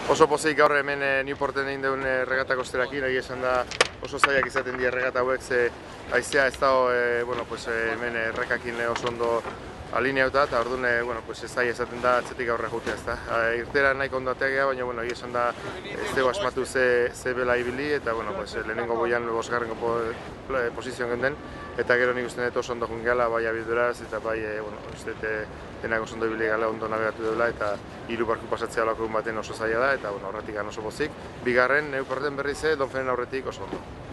Oso pozik gaur hemen Newporten egin duen regata kosterakin, egia esan da oso zailak izaten dira regata hauek, ze haizea ez dago hemen errekakin oso ondo alineauta, eta orduan zaila izaten da atzetik aurre jutea, ezta. Irtera nahiko ondo ateagea, baina egia esan da ez dugu asmatu ze bela ibili, eta lehenengo boian bosgarrengo posizioan genden, eta gero nik uste dut oso ondo jungeala, bai abiduraz, eta bai denak oso ondo ibili gala ondo nabegatu dela, eta 3 barku pasatzea olako baten oso zaila da, eta horretik oso pozik. Bigarren, Newporten berriz Donfenen aurretik oso ondo.